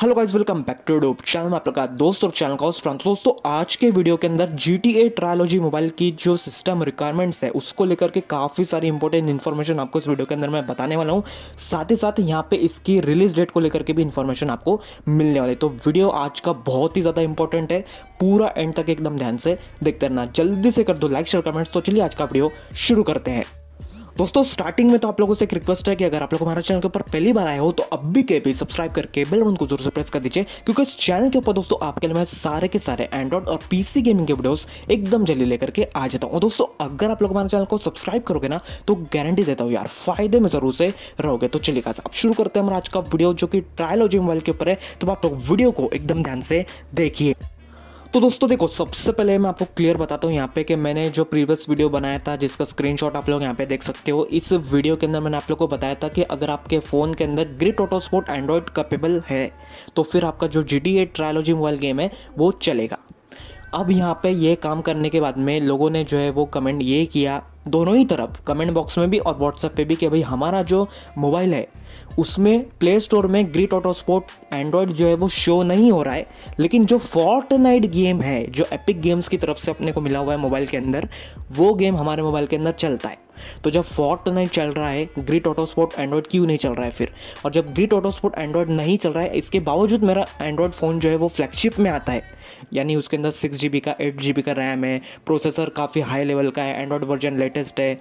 Hello guys, welcome back to YouTube channel में आपका दोस्त और चैनल का होस्ट। दोस्तों आज के वीडियो के अंदर GTA ट्रायोलॉजी मोबाइल की जो सिस्टम रिक्वायरमेंट्स है उसको लेकर के काफ़ी सारी इंपॉर्टेंट इन्फॉर्मेशन आपको इस वीडियो के अंदर मैं बताने वाला हूँ। साथ ही साथ यहाँ पे इसकी रिलीज डेट को लेकर के भी इन्फॉर्मेशन आपको मिलने वाली है। तो वीडियो आज का बहुत ही ज़्यादा इंपॉर्टेंट है, पूरा एंड तक एकदम ध्यान से देखते रहना। जल्दी से कर दो लाइक शेयर कमेंट्स। तो चलिए आज का वीडियो शुरू करते हैं। दोस्तों स्टार्टिंग में तो आप लोगों से एक रिक्वेस्ट है कि अगर आप लोग हमारे चैनल के ऊपर पहली बार आए हो तो अभी के भी सब्सक्राइब करके बेल बटन को जरूर से प्रेस कर दीजिए, क्योंकि इस चैनल के ऊपर दोस्तों आपके लिए मैं सारे के सारे एंड्रॉइड और पीसी गेमिंग के वीडियोस एकदम जल्दी लेकर के आ जाता हूँ। दोस्तों अगर आप लोग हमारे चैनल को सब्सक्राइब करोगे ना तो गारंटी देता हूँ यार फायदे में जरूर से रहोगे। तो चलिए गाइस अब शुरू करते हैं हमारा आज का वीडियो जो कि ट्रायोलॉजी मोबाइल के ऊपर है। तो आप लोग वीडियो को एकदम ध्यान से देखिए। तो दोस्तों देखो, सबसे पहले मैं आपको क्लियर बताता हूँ यहाँ पे कि मैंने जो प्रीवियस वीडियो बनाया था जिसका स्क्रीनशॉट आप लोग यहाँ पे देख सकते हो। इस वीडियो के अंदर मैंने आप लोग को बताया था कि अगर आपके फ़ोन के अंदर ग्रिट ऑटो स्पोर्ट एंड्रॉयड कैपेबल है तो फिर आपका जो GTA ट्रायोलॉजी मोबाइल गेम है वो चलेगा। अब यहाँ पे ये काम करने के बाद में लोगों ने जो है वो कमेंट ये किया, दोनों ही तरफ कमेंट बॉक्स में भी और व्हाट्सएप पे भी, कि भाई हमारा जो मोबाइल है उसमें प्ले स्टोर में ग्रिट ऑटो स्पोर्ट एंड्रॉयड जो है वो शो नहीं हो रहा है, लेकिन जो फोर्टनाइट गेम है जो एपिक गेम्स की तरफ से अपने को मिला हुआ है मोबाइल के अंदर, वो गेम हमारे मोबाइल के अंदर चलता है। तो जब फोर्टनाइट चल रहा है, ग्रिट ऑटो स्पोर्ट एंड्रॉयड क्यों नहीं चल रहा है फिर? और जब ग्रिट ऑटो स्पोर्ट एंड्रॉयड नहीं चल रहा है, इसके बावजूद मेरा एंड्रॉयड फ़ोन जो है वो फ्लैगशिप में आता है, यानी उसके अंदर 6GB का 8GB का रैम है, प्रोसेसर काफ़ी हाई लेवल का है, एंड्रॉयड वर्जन लेटेस्ट है,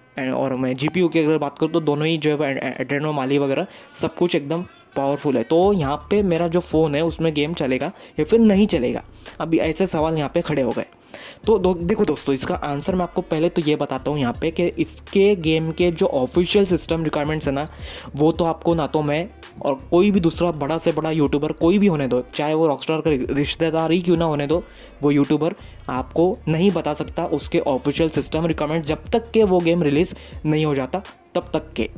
और मैं GPU की अगर बात करूँ तो दोनों ही जो है एड्रेनो माली वगैरह सब कुछ एकदम पावरफुल है। तो यहाँ पे मेरा जो फ़ोन है उसमें गेम चलेगा या फिर नहीं चलेगा? अभी ऐसे सवाल यहाँ पे खड़े हो गए। तो देखो दोस्तों, इसका आंसर मैं आपको पहले तो ये बताता हूँ यहाँ पे कि इसके गेम के जो ऑफिशियल सिस्टम रिक्वायरमेंट्स है ना, वो तो आपको ना तो मैं और कोई भी दूसरा बड़ा से बड़ा यूट्यूबर कोई भी होने दो, चाहे वो रॉकस्टार का रिश्तेदार ही क्यों ना होने दो, वो यूट्यूबर आपको नहीं बता सकता उसके ऑफिशियल सिस्टम रिक्वायरमेंट जब तक के वो गेम रिलीज़ नहीं हो जाता तब तक के।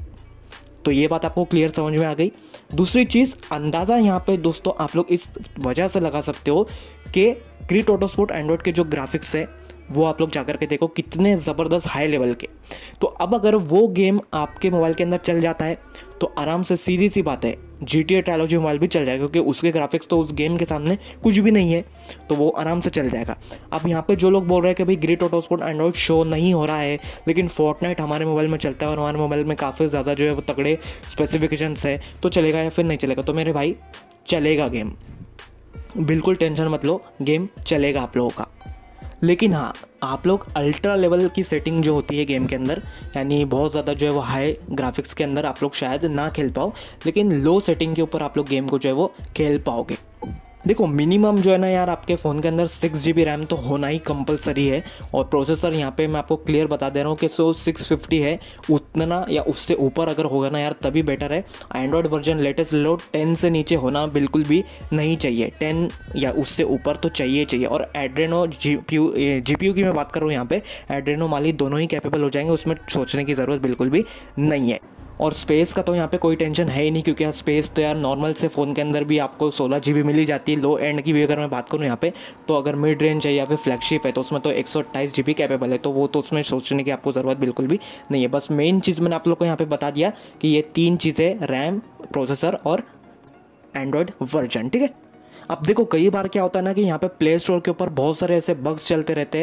तो ये बात आपको क्लियर समझ में आ गई। दूसरी चीज़, अंदाज़ा यहाँ पे दोस्तों आप लोग इस वजह से लगा सकते हो कि ग्रिट ऑटो स्पोर्ट एंड्रॉयड के जो ग्राफिक्स है वो आप लोग जाकर के देखो कितने ज़बरदस्त हाई लेवल के। तो अब अगर वो गेम आपके मोबाइल के अंदर चल जाता है तो आराम से सीधी सी बात है GTA ट्रायोलॉजी मोबाइल भी चल जाएगा, क्योंकि उसके ग्राफिक्स तो उस गेम के सामने कुछ भी नहीं है, तो वो आराम से चल जाएगा। अब यहाँ पे जो लोग बोल रहे हैं कि भाई ग्रिट ऑटो स्पोर्ट एंड्रॉयड शो नहीं हो रहा है लेकिन फोर्टनाइट हमारे मोबाइल में चलता है और हमारे मोबाइल में काफ़ी ज़्यादा जो है वो तगड़े स्पेसिफिकेशंस है, तो चलेगा या फिर नहीं चलेगा? तो मेरे भाई चलेगा गेम, बिल्कुल टेंशन मत लो, गेम चलेगा आप लोगों का। लेकिन हाँ, आप लोग अल्ट्रा लेवल की सेटिंग जो होती है गेम के अंदर, यानी बहुत ज़्यादा जो है वो हाई ग्राफिक्स के अंदर आप लोग शायद ना खेल पाओ, लेकिन लो सेटिंग के ऊपर आप लोग गेम को जो है वो खेल पाओगे। देखो मिनिमम जो है ना यार, आपके फ़ोन के अंदर 6GB रैम तो होना ही कंपलसरी है, और प्रोसेसर यहाँ पे मैं आपको क्लियर बता दे रहा हूँ कि 650 है, उतना या उससे ऊपर अगर होगा ना यार तभी बेटर है। एंड्रॉयड वर्जन लेटेस्ट लो, 10 से नीचे होना बिल्कुल भी नहीं चाहिए, 10 या उससे ऊपर तो चाहिए। और एड्रेनो GPU की मैं बात कर रहा हूँ यहाँ पे, एड्रेनो माली दोनों ही कैपेबल हो जाएंगे, उसमें सोचने की ज़रूरत बिल्कुल भी नहीं है। और स्पेस का तो यहाँ पे कोई टेंशन है ही नहीं, क्योंकि यार स्पेस तो यार नॉर्मल से फ़ोन के अंदर भी आपको 16GB मिल ही जाती है। लो एंड की भी अगर मैं बात करूँ यहाँ पे, तो अगर मिड रेंज है या फिर फ्लैगशिप है तो उसमें तो 128GB कैपेबल है, तो वो तो उसमें सोचने की आपको ज़रूरत बिल्कुल भी नहीं है। बस मेन चीज़ मैंने आप लोग को यहाँ पर बता दिया कि ये 3 चीज़ें, रैम, प्रोसेसर और एंड्रॉयड वर्जन, ठीक है। अब देखो कई बार क्या होता है ना कि यहाँ पे प्ले स्टोर के ऊपर बहुत सारे ऐसे बग्स चलते रहते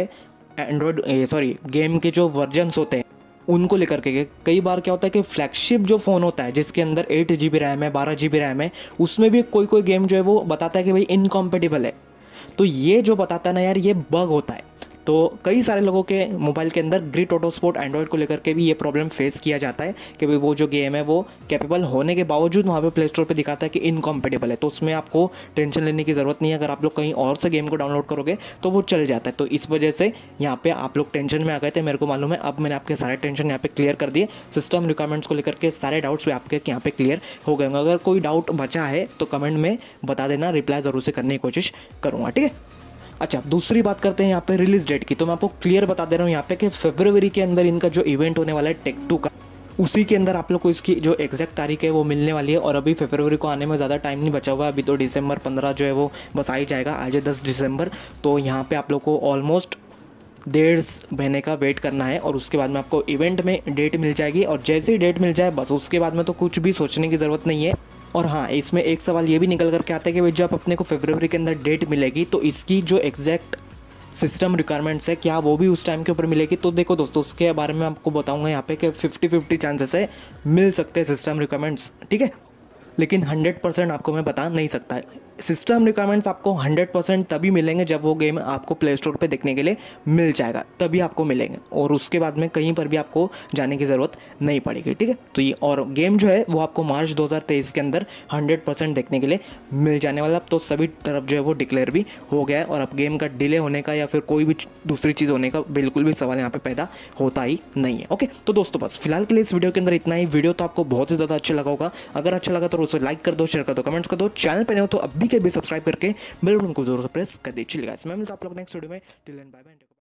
हैं गेम के जो वर्जन्स होते हैं उनको लेकर के। कई बार क्या होता है कि फ्लैगशिप जो फ़ोन होता है जिसके अंदर 8GB रैम है, 12GB रैम है, उसमें भी कोई गेम जो है वो बताता है कि भाई इनकॉम्पेटिबल है। तो ये जो बताता है ना यार, ये बग होता है। तो कई सारे लोगों के मोबाइल के अंदर ग्रिट ऑटो स्पोर्ट एंड्रॉयड को लेकर के भी ये प्रॉब्लम फेस किया जाता है कि भाई वो जो गेम है वो कैपेबल होने के बावजूद वहाँ पे प्ले स्टोर पे दिखाता है कि इनकॉम्पेटिबल है। तो उसमें आपको टेंशन लेने की ज़रूरत नहीं है, अगर आप लोग कहीं और से गेम को डाउनलोड करोगे तो वो चल जाता है। तो इस वजह से यहाँ पे आप लोग टेंशन में आ गए थे, मेरे को मालूम है। अब मैंने आपके सारे टेंशन यहाँ पे क्लियर कर दिए, सिस्टम रिक्वायरमेंट्स को लेकर के सारे डाउट्स भी आपके यहाँ पे क्लियर हो गए होंगे। अगर कोई डाउट बचा है तो कमेंट में बता देना, रिप्लाई ज़रूर से करने की कोशिश करूँगा, ठीक है। अच्छा, दूसरी बात करते हैं यहाँ पे रिलीज डेट की। तो मैं आपको क्लियर बता दे रहा हूँ यहाँ पे कि फरवरी के अंदर इनका जो इवेंट होने वाला है टेक2 का, उसी के अंदर आप लोग को इसकी जो एग्जैक्ट तारीख है वो मिलने वाली है। और अभी फरवरी को आने में ज़्यादा टाइम नहीं बचा हुआ है, अभी तो दिसंबर 15 जो है वो बस आ ही जाएगा, आज है 10 दिसंबर। तो यहाँ पे आप लोग को ऑलमोस्ट 1.5 महीने का वेट करना है, और उसके बाद में आपको इवेंट में डेट मिल जाएगी। और जैसे ही डेट मिल जाए बस उसके बाद में तो कुछ भी सोचने की ज़रूरत नहीं है। और हाँ, इसमें एक सवाल ये भी निकल करके आता है कि भाई जब अपने को फरवरी के अंदर डेट मिलेगी तो इसकी जो एग्जैक्ट सिस्टम रिक्वायरमेंट्स है क्या वो भी उस टाइम के ऊपर मिलेगी। तो देखो दोस्तों, उसके बारे में आपको बताऊंगा यहाँ पे कि 50-50 चांसेस है मिल सकते हैं सिस्टम रिक्वायरमेंट्स, ठीक है, लेकिन 100% आपको मैं बता नहीं सकता। सिस्टम रिक्वायरमेंट्स आपको 100% तभी मिलेंगे जब वो गेम आपको प्ले स्टोर पे देखने के लिए मिल जाएगा, तभी आपको मिलेंगे, और उसके बाद में कहीं पर भी आपको जाने की ज़रूरत नहीं पड़ेगी, ठीक है। तो ये और गेम जो है वो आपको मार्च 2023 के अंदर 100% देखने के लिए मिल जाने वाला। तो सभी तरफ जो है वो डिक्लेयर भी हो गया है, और अब गेम का डिले होने का या फिर कोई भी दूसरी चीज़ होने का बिल्कुल भी सवाल यहाँ पे पैदा होता ही नहीं है। ओके, तो दोस्तों बस फिलहाल के लिए इस वीडियो के अंदर इतना ही। वीडियो तो आपको बहुत ही ज़्यादा अच्छा लगा होगा, अगर अच्छा लगा तो उसे लाइक कर दो, शेयर कर दो, कमेंट्स कर दो, चैनल पे नहीं हो तो अभी के भी सब्सक्राइब करके बेल बटन को जरूर प्रेस कर दीजिए। मैं मिलता हूं आप लोग नेक्स्ट वीडियो में। Till then bye bye.